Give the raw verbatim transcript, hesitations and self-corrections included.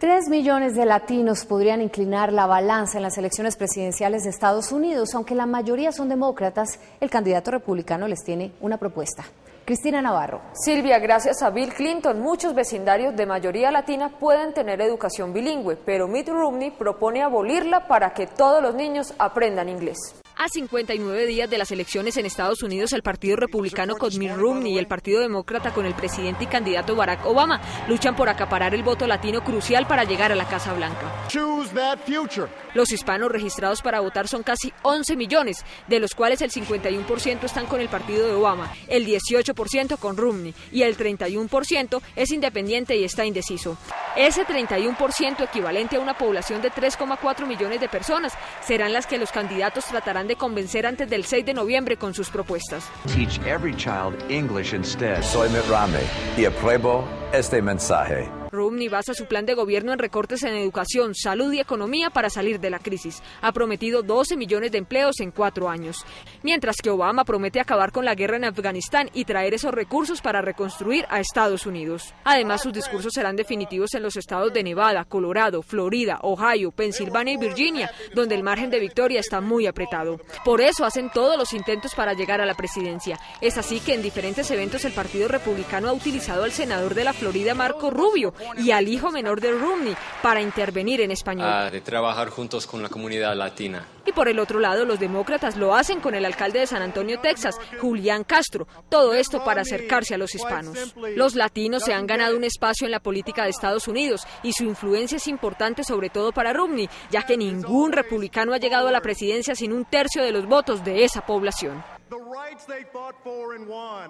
Tres millones de latinos podrían inclinar la balanza en las elecciones presidenciales de Estados Unidos. Aunque la mayoría son demócratas, el candidato republicano les tiene una propuesta. Cristina Navarro. Silvia, gracias a Bill Clinton, muchos vecindarios de mayoría latina pueden tener educación bilingüe, pero Mitt Romney propone abolirla para que todos los niños aprendan inglés. A cincuenta y nueve días de las elecciones en Estados Unidos, el Partido Republicano con Mitt Romney y el Partido Demócrata con el presidente y candidato Barack Obama luchan por acaparar el voto latino crucial para llegar a la Casa Blanca. Los hispanos registrados para votar son casi once millones, de los cuales el cincuenta y uno por ciento están con el partido de Obama, el dieciocho por ciento con Romney y el treinta y uno por ciento es independiente y está indeciso. Ese treinta y uno por ciento, equivalente a una población de tres coma cuatro millones de personas, serán las que los candidatos tratarán de convencer antes del seis de noviembre con sus propuestas. Teach every child English instead. Soy Mitt Romney y apruebo este mensaje. Romney basa su plan de gobierno en recortes en educación, salud y economía para salir de la crisis. Ha prometido doce millones de empleos en cuatro años. Mientras que Obama promete acabar con la guerra en Afganistán y traer esos recursos para reconstruir a Estados Unidos. Además, sus discursos serán definitivos en los estados de Nevada, Colorado, Florida, Ohio, Pensilvania y Virginia, donde el margen de victoria está muy apretado. Por eso hacen todos los intentos para llegar a la presidencia. Es así que en diferentes eventos el Partido Republicano ha utilizado al senador de la Florida, Marco Rubio, y al hijo menor de Romney para intervenir en español. Uh, de trabajar juntos con la comunidad latina. Y por el otro lado, los demócratas lo hacen con el alcalde de San Antonio, Texas, Julián Castro. Todo esto para acercarse a los hispanos. Los latinos se han ganado un espacio en la política de Estados Unidos y su influencia es importante sobre todo para Romney, ya que ningún republicano ha llegado a la presidencia sin un tercio de los votos de esa población.